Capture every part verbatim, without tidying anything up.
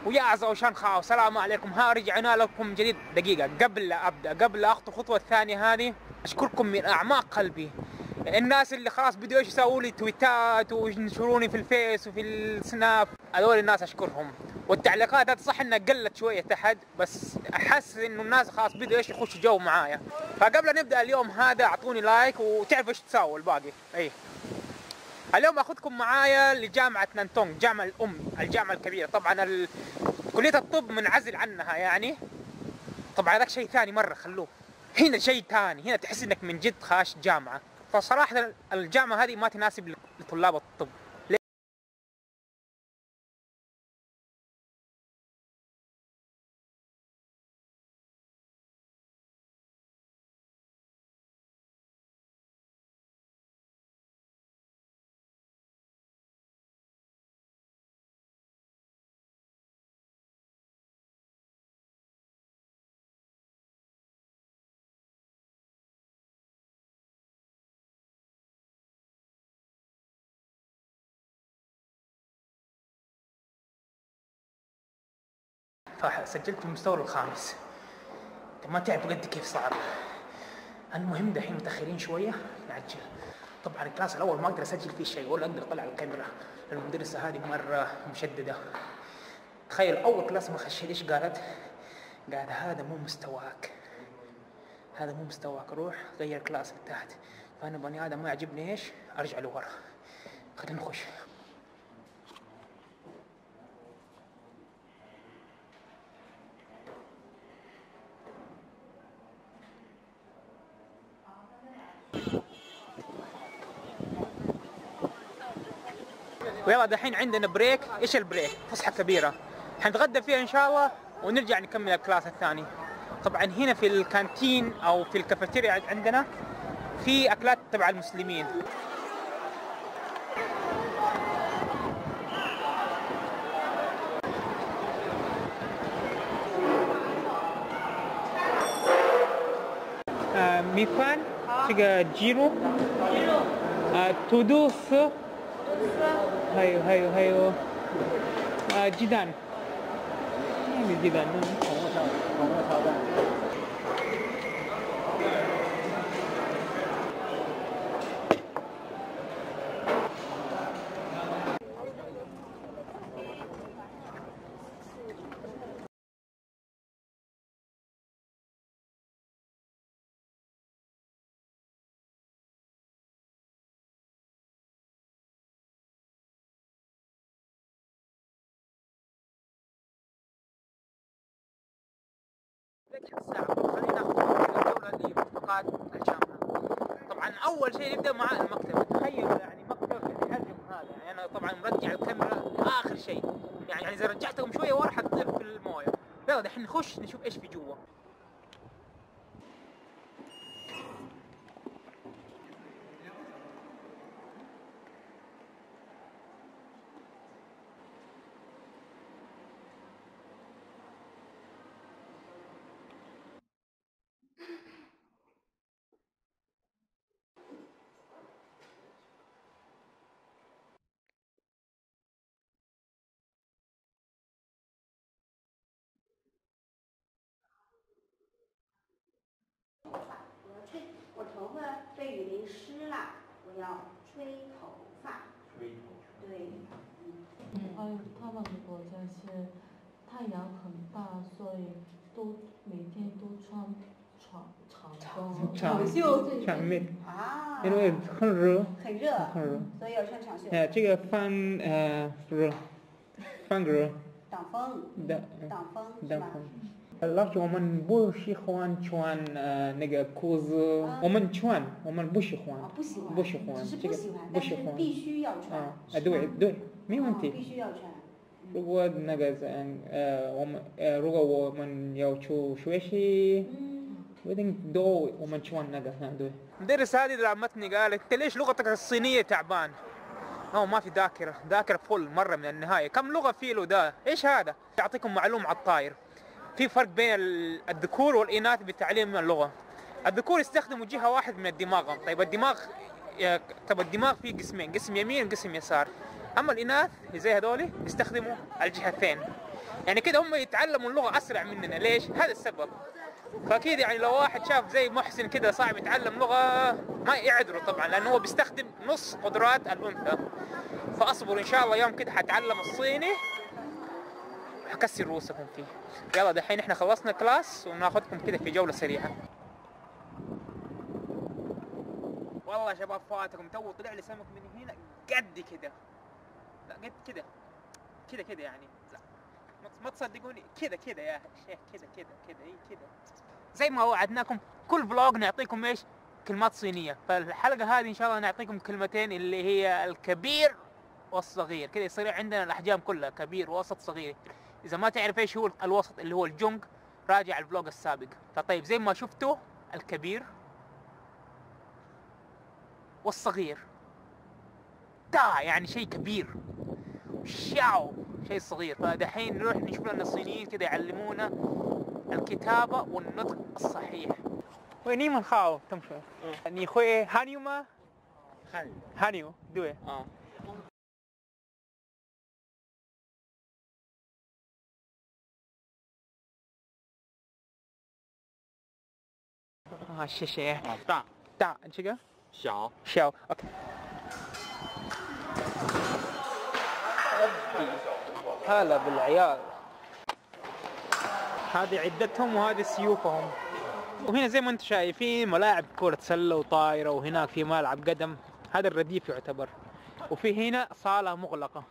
ويا أعزائي وشان خاو، السلام عليكم. ها رجعنا لكم من جديد. دقيقة قبل لا أبدأ، قبل لا أخطو الخطوة الثانية هذه، أشكركم من أعماق قلبي. الناس اللي خلاص بدوا ايش يسووا لي تويتات وينشروني في الفيس وفي السناب، هذول الناس أشكرهم. والتعليقات هذه صح إنها قلت شوية تحت، بس أحس إنه الناس خلاص بدوا ايش يخشوا جو معايا. فقبل أن نبدأ اليوم هذا أعطوني لايك وتعرفوا ايش تسووا الباقي. أي اليوم اخذكم معايا لجامعة نانتونغ، جامعة الأم، الجامعة الكبيرة. طبعا ال... كلية الطب منعزل عنها يعني. طبعا هذاك شيء ثاني مرة، خلوه. هنا شيء ثاني، هنا تحس انك من جد خاش جامعة. فصراحة الجامعة هذه ما تناسب لطلاب الطب. فسجلت في المستوى الخامس. طب ما تعرفوا قد كيف صعب. المهم دحين متاخرين شويه، نعجل. طبعا الكلاس الاول ما اقدر اسجل فيه شيء ولا اقدر اطلع الكاميرا، المدرسه هذه مره مشدده. تخيل اول كلاس ما خشيت ايش قالت؟ قالت هذا مو مستواك، هذا مو مستواك، روح غير كلاس لتحت. فانا بني ادم ما يعجبني ايش؟ ارجع لورا. خلينا نخش. ويلا دحين عندنا بريك. ايش البريك؟ فسحه كبيره حنتغدى فيها ان شاء الله ونرجع نكمل الكلاس الثاني. طبعا هنا في الكانتين او في الكافيتيريا عندنا في اكلات تبع المسلمين. آه ميفان تيجا جيرو آه تودوس هايو هايو هايو آه جدان يعني جدان الساعة. خلينا ناخذ الجولة لمرفقات الجامعة. طبعا أول شيء نبدأ مع المكتبة. تخيلوا يعني مكتبة بالحجم هذا، يعني أنا طبعا مرجع الكاميرا آخر شيء، يعني يعني إذا رجعتهم شوية ورا حتطير في الموية. يلا دحين نخش نشوف إيش في جوا. 还有他们的国家是太阳很大，所以都每天都穿长长袖。 长袖长内啊，因为很热，很热，很热，所以要穿长袖。哎，这个反呃不是反格挡风，挡挡风挡风。老师，我们不喜欢穿呃那个裤子，我们穿，我们不喜欢，不喜欢，不喜欢，这个不喜欢，必须要穿。啊，哎，对对，没问题，必须要穿。如果那个呃我们呃如果我们要去学习，一定都我们穿那个哈对。 المدرسة هذه لعمتني قالت انت ليش لغتك الصينية تعبان؟ أو ما في ذاكرة، ذاكرة فل مرة من النهاية. كم لغة في له ده؟ إيش هذا؟ أعطيكم معلومة على الطاير. في فرق بين الذكور والإناث بتعليم اللغة. الذكور يستخدموا جهة واحد من الدماغ. طيب الدماغ طب الدماغ فيه قسمين، قسم يمين وقسم يسار. أما الإناث زي هذولي يستخدموا الجهتين. يعني كده هم يتعلموا اللغة أسرع مننا. ليش؟ هذا السبب. فأكيد يعني لو واحد شاف زي محسن كده صعب يتعلم لغة ما يعذره طبعا، لأنه هو بيستخدم نص قدرات الأنثى. فأصبروا إن شاء الله يوم كده حتعلم الصيني وحكسر رؤوسكم فيه. يلا دحين احنا خلصنا كلاس وناخذكم كده في جولة سريعة. والله يا شباب فاتكم تو طلع لي سمك من هنا قد كده، لا قد كده كده كده يعني، لا ما تصدقوني كده كده يا شيخ، كده كده كده اي كده. زي ما وعدناكم كل فلوج نعطيكم ايش؟ كلمات صينية. فالحلقة هذه ان شاء الله نعطيكم كلمتين اللي هي الكبير والصغير، كده يصير عندنا الاحجام كلها كبير وسط صغير. اذا ما تعرف ايش هو الوسط اللي هو الجونج راجع الفلوج السابق. فطيب زي ما شفتوا الكبير والصغير، دا يعني شيء كبير، شاو شيء صغير. فدحين نروح نشوف لنا الصينيين كده يعلمونا الكتابة والنطق الصحيح. وين من خاو تمشي؟ ني خوي هانيو ما؟ هانيو دوي. اه. اه شيشة. دا دا انت شو؟ شاو شاو اوكي. هلا بالعيال، هذه عدتهم وهذه سيوفهم. وهنا زي ما انتم شايفين ملاعب كرة سلة وطايرة، وهناك في ملعب قدم، هذا الرديف يعتبر، وفي هنا صالة مغلقة.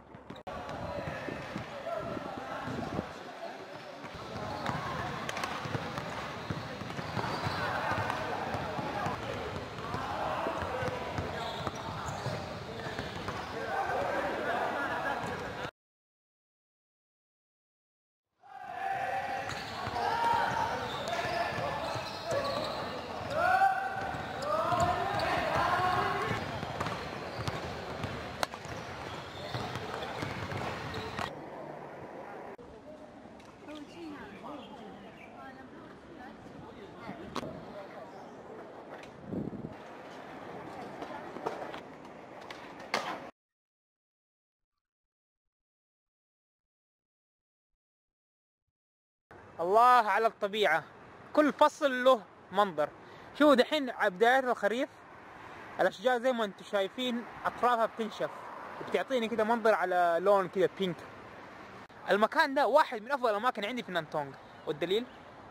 الله على الطبيعة، كل فصل له منظر. شوفوا دحين بداية الخريف الأشجار زي ما انتم شايفين أطرافها بتنشف وبتعطيني كده منظر على لون كده بينك. المكان ده واحد من أفضل الأماكن عندي في نانتونغ، والدليل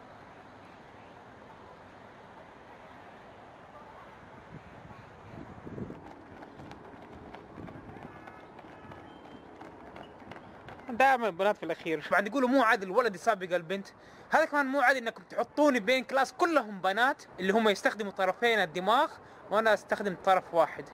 دائما البنات في الاخير. بعد يقولوا مو عادل الولد يسابق البنت، هذا كمان مو عادل انكم تحطوني بين كلاس كلهم بنات اللي هم يستخدموا طرفين الدماغ وانا استخدم طرف واحد.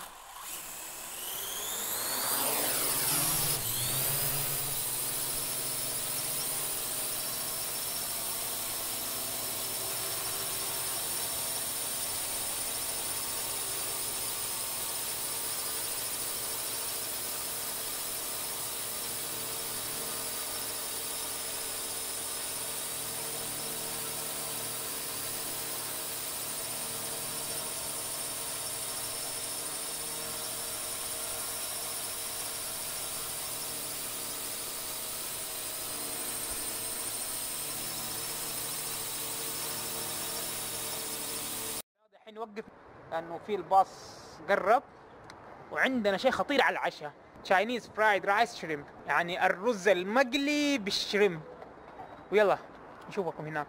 نوقف لانه في الباص قرب، وعندنا شيء خطير على العشاء، تشاينيز فرايد رايس شريمب، يعني الرز المقلي بالشريمب. ويلا نشوفكم هناك.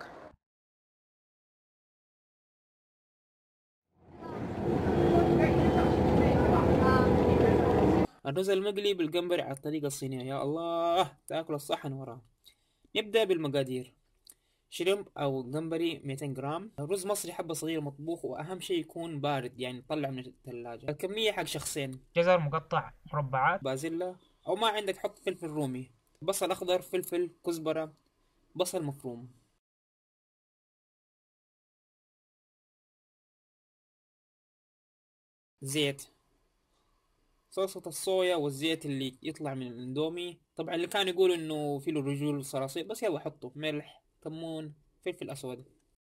الرز المقلي بالجمبري على الطريقة الصينية، يا الله تاكل الصحن وراه. نبدأ بالمقادير: شريمب أو جمبري مئتين جرام، رز مصري حبة صغيرة مطبوخ، وأهم شيء يكون بارد يعني طلع من الثلاجة. الكمية حق شخصين: جزر مقطع مربعات، بازيلا أو ما عندك حط فلفل رومي، بصل أخضر، فلفل، كزبرة، بصل مفروم. زيت، صلصة الصويا والزيت اللي يطلع من الاندومي، طبعا اللي كانوا يقولوا انه فيه له رجول صراصير بس يلا حطوا، ملح، كمون، فلفل اسود،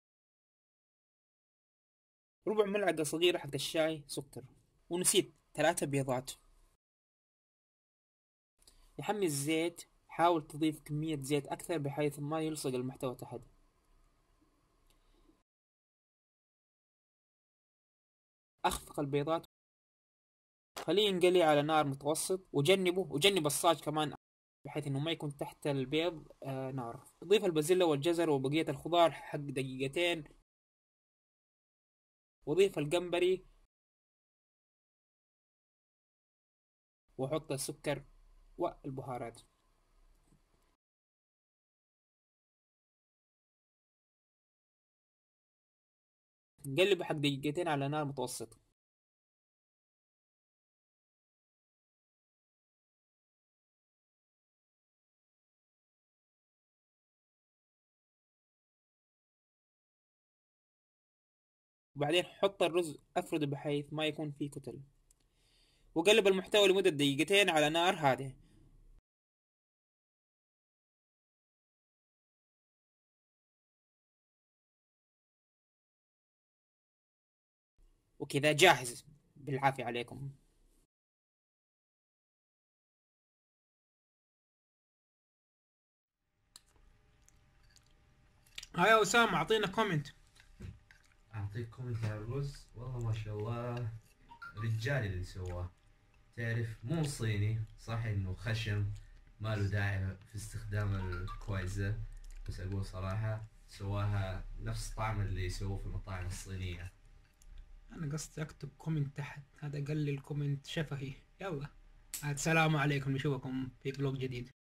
ربع ملعقة صغيرة حق الشاي سكر، ونسيت ثلاثة بيضات. يحمي الزيت حاول تضيف كمية زيت أكثر بحيث ما يلصق المحتوى تحت. أخفق البيضات، خليه ينقلي على نار متوسط، وجنبه وجنب الصاج كمان بحيث انه ما يكون تحت البيض آه نار. ضيف البازيلا والجزر وبقية الخضار حق دقيقتين، وضيف الجمبري وحط السكر والبهارات. نقلب حق دقيقتين على نار متوسط. وبعدين حط الرز افرده بحيث ما يكون فيه كتل، وقلب المحتوى لمدة دقيقتين على نار هادئة. وكذا جاهز، بالعافية عليكم. ها يا أسامة أعطينا كومنت. أعطيك كومنت على الرز. والله ما شاء الله رجال اللي سواه. تعرف مو صيني، صح انه خشم ما له داعي في استخدام الكويزة، بس اقول صراحة سواها نفس طعم اللي يسووه في المطاعم الصينية. أنا قصدي أكتب كومنت تحت، هذا قال لي الكومنت شفهي. يلا السلام عليكم، نشوفكم في فلوق جديد.